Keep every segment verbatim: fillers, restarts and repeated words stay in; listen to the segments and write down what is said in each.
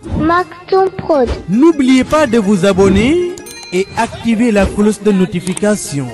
Maktoum Prod. N'oubliez pas de vous abonner et activer la cloche de notification.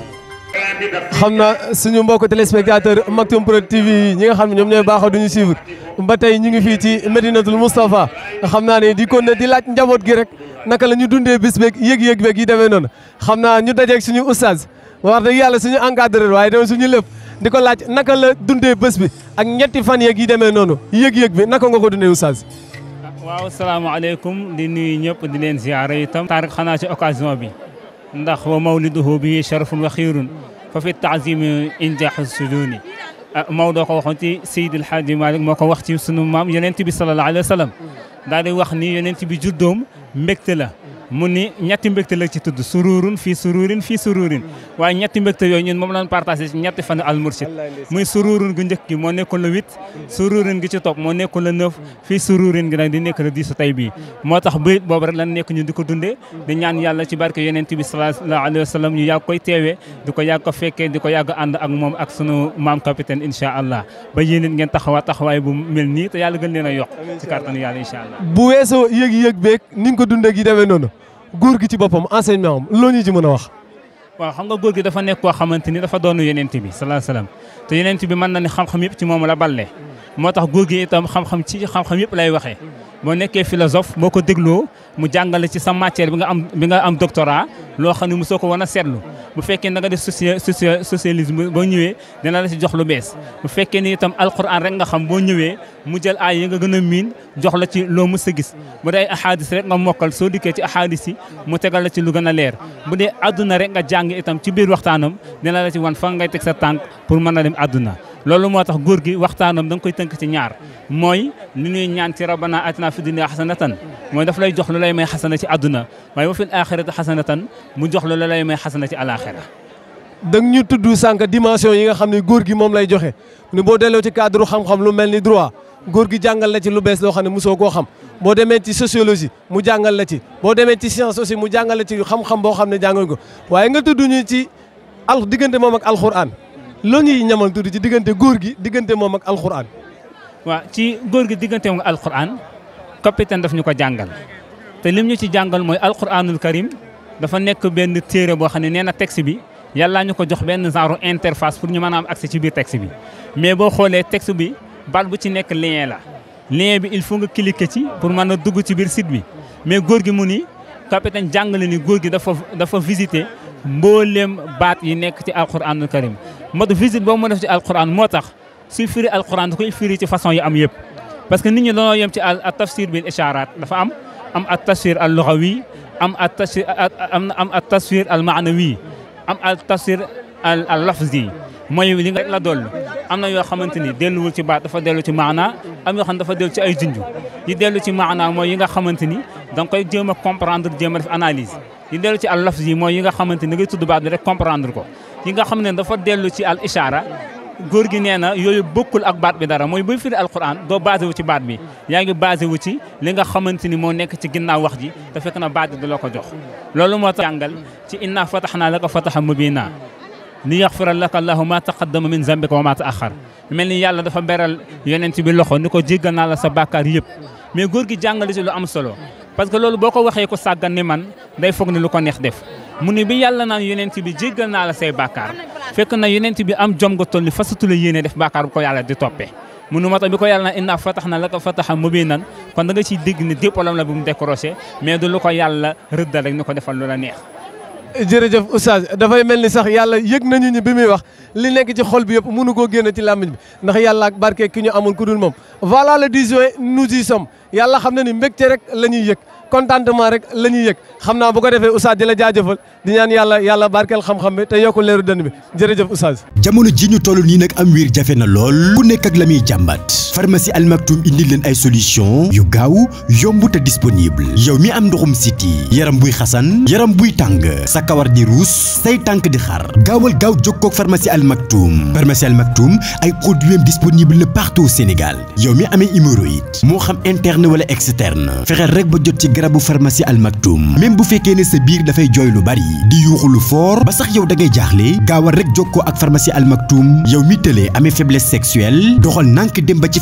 xam naa suñu mbokk téléspectateur Maktoum Prod T V ñi nga xam ne ñoom ñooy baaxoo duñu suivre ba tey ñu ngi fii ci Medinatul Moustapha xam naa ne di kon ne di laaj njaboot gi rek naka la ñu dundee bis beeg yëg-yëg beeg yi demee noonu xam naa ñu dajeeg suñu oustaz wax dëgg yàlla suñu encadreur waaye tamit suñu lépp di ko laaj naka la dundee bés bi ak ñetti fan yeeg yi demee noonu yëg-yëg bi naka nga ko dundee oustaz. waaw salaamaaleykum di nuyu ñëpp di leen ziyaare itam. taarix xanaa ci occasion bi ndax wa mawliduhu bi sharafun wa xiirun fa fi taazim injaaxu suduni Maodo ko waxoon ci Seydil Hadji Malick moo ko wax ci sunu maam yonent bi sallallahu alayhi wa sallam daal di wax ni yonent bi juddoom mbégte la mu ni ñetti mbégte la ci tudd sururun fii sururin fii sururin waaye ñetti mbégte yooyu ñun moom lañ partagé ci ñetti fan al mursid muy sururun gu njëkk gi moo nekkoon le huit sururin gi ci topp moo nekkoon le neuf fii sururin gi nag di nekk le dix tey bii moo tax bayit boobu rek lan nekk ñu di ko dundee di ñaan yàlla ci barke yonent bi sallallahu alayhi wa sallam ñu yàgg koy teewee di ko yàgg ko fekkee di ko yàgg ànd ak moom ak sunu maam capitaine incha allah ba yéen it ngeen taxawaat taxawaay bu mel nii te yàlla gën leen a yokk ci kàttanu yàlla incha allah bu weesoo yëg-yëg beeg ni nga ko dundee gi demee noonu góor gi ci boppam enseignement am loo ñu ci mën a wax. waaw xam nga góor gi dafa nekk koo xamante ni dafa doonu yonent bi sallallahu alayhi wasallam te yonent bi mën na ni xam-xam yëpp ci moom la balle moo tax góor gi itam xam-xam ci xam-xam yëpp lay waxee boo nekkee philosophe boo ko dégloo mu jàngale ci sa matière bi nga am bi nga am doctorat loo xam ne mosoo ko wan a seetlu bu fekkee da nga def soci socialisme boo ñëwee dina la ci jox lu bees bu fekkee ni itam alquran rek nga xam boo ñëwee mu jël ay yi nga gën a miin jox la ci loo mës a gis bu dee ahadis rek nga mokkal soo dikkee ci ahadis yi mu tegal la ci lu gën a leer bu dee àdduna rek nga jàng itam ci biir waxtaanam dina la ci wan fa ngay teg sa tànk pour mën a dem àdduna loolu moo tax góor gi waxtaanam da nga koy tënk ci ñaar mooy li ñuy ñaan ci rabbana atina fi dunya xasanatan mooy daf lay jox lu lay may xasana ci àdduna waaye wa fil axirati xasanatan mu jox lu lay may xasana ci alaxira da ñu tudd sànq dimension yi nga xam ne góor gi moom lay joxe ne boo delloo ci cadre xam-xam lu mel ni droit góor gi jàngal la ci lu bees loo xam ne mosoo koo xam boo demee ci sociologie mu jàngal la ci boo demee ci science aussi mu jàngal la ci xam-xam boo xam ne jàngal ko waaye nga tudd ñu ci al diggante moom ak alxuraan loo ñuy ñamal tudd ci diggante góor gi diggante moom ak alxuraan. waaw ci góor gi diggante moom ak alxuraan capitaine daf ñu ko jàngal te lim ñu ci jàngal mooy alxuraanul karim dafa nekk benn téere boo xam ne nee na texte bi yàllaa ñu ko jox benn genre interface pour ñu mën a am accès ci biir texte bi mais boo xoolee texte bi bal bu ci nekk lien la lien bi il faut nga cliquer ci pour mën a dugg ci biir site bi mais góor gi mu ni capitaine jàngale ni góor gi dafa dafa visiter mbooleem baat yi nekk ci alxuraanul karim mode visite boobu moo def ci alxuraan moo tax suy firi alxuraan da koy firi ci façon yi am yëpp parce que nit ñi dañoo yem ci al tafsir bil ishaaraat dafa am am at tafsir al lughawi am at tafsir am am at tafsir al maanawi am al tafsir al al lafzi mooy li nga rek la dollu am na yoo xamante ni delluwul ci baat dafa dellu ci maana am yoo xam ne dafa dellu ci ay junju yi dellu ci maana mooy yi nga xamante ni da nga koy jéem a comprendre jéem a def analyse yi dellu ci al lafzi mooy yi nga xamante ni da ngay tudd baat bi rek comprendre ko yi nga xam ne dafa dellu ci al ishaara góor gi nee na yooyu bokkul ak baat bi dara mooy buy firi alquran doo basé wu ci baat bi yaa ngi basé wu ci li nga xamante ni moo nekk ci ginnaaw wax ji te fekk na baat bi du la ko jox loolu moo tax jàngal ci inna fatahnaa laka fatahan mubiina li yaxfira laka allahu ma taqaddama min zambika wa ma taaxar mel ni yàlla dafa beral yonent bi loxo ni ko jéggal naa la sa bàkkaar yëpp mais góor gi jàngale ci lu am solo parce que loolu boo ko waxee ko sàggan ni man day foog ne lu ko neex def mu ni bi yàlla naan yonent bi jéggal naa la say bàkkaar fekk na yonent bi am jom nga toll ni fasatula yéene def bàkkaar bu ko yàlla di toppee mu nu moo tax bi ko yàlla naan inna fatahnaa laka fatahan mubiinan kon da nga ciy dégg ne diplôme la bu mu décroché mais du lu ko yàlla rëddal rek ni ko defal lu la neex. jërëjëf oustaz dafay mel ni sax yàlla yëg nañu ni bi muy wax li nekk ci xol bi yëpp mënu koo génne ci làmmiñ bi ndax yàlla ak barke ki ñu amoon ku dul moom voilà le dix juin nous y sommes yàlla xam na ni mbégte rek la ñuy yëg contentement rek la ñuy yëg xam naa bu ko defee oustaz di la jaajëfal di ñaan yàlla yàlla barkeel xam-xam bi te yokku leeru dënn bi jërëjëf oustaz. jamono ji ñu toll nii nag am wiir jafe na lool ku nekk ak la muy jàmbat pharmacie Al Maktoum indi leen ay solution yu gaaw yomb te disponible yow mi am ndoxum siti yaram buy xasan yaram buy tàng sa kawar di ruus say tànk di xar gaawal gaaw jokkoo ak pharmacie Al Maktoum pharmacie Al Maktoum ay produits disponible partout au Sénégal yow mi amee hémorroïde moo xam interne wala externe fexeel rek ba jot ci garabu pharmacie Al Maktoum même bu fekkee ne sa biir dafay jooy lu bari di yuuxu lu fort ba sax yow da ngay jaaxle gaawal rek jokkoo ak pharmacie Al Maktoum yow mi tëlee amee faiblesse sexuelle doxal nànk dem ba ci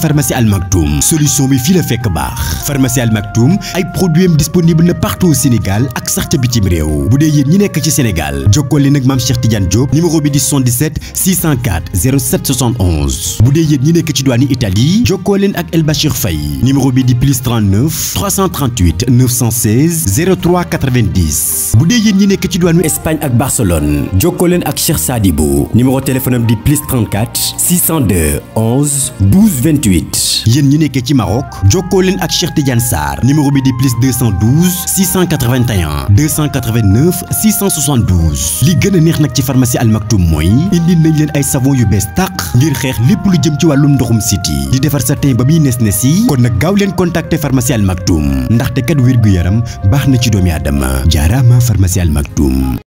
pharmacie Al Maktoum solution bi fii la fekk baax pharmacie Al Maktoum ay produits am disponible na partout au Sénégal ak sax ca bitim réew bu dee yéen ñi nekk ci Sénégal jokkoo leen ak Mame Cheikh Tidiane Diop numéro bi di soixante-dix-sept six cent quatre zéro sept soixante et onze bu dee yéen ñi nekk ci douane Italie jokkoo leen ak El Bachir Faye numéro bi di plus trente-neuf trois cent trente-huit neuf cent seize zéro trois quatre-vingt-dix bu dee yéen ñi nekk ci douane Espagne ak Barcelone jokkoo leen ak Cheikh Sadibou numéro téléphone am di plus trente-quatre six cent deux onze douze vingt-huit yéen ñi nekkee ci Maroc jokkoo leen ak Cheikh Tidiane Sarr numéro bi di plus deux cent douze six cent quatre-vingt-un deux cent quatre-vingt-neuf six cent soixante-douze li gën a neex nag ci pharmacie Al Maktoum mooy indi nañ leen ay savon yu bees tàq ngir xeex lépp lu jëm ci wàllum ndoxum siti di defar sa teen ba muy nes nes yi kon nag gaaw leen contacter pharmacie Al Maktoum ndaxte kat wér gu yaram baax na ci doomi aadama jaaraama pharmacie Al Maktoum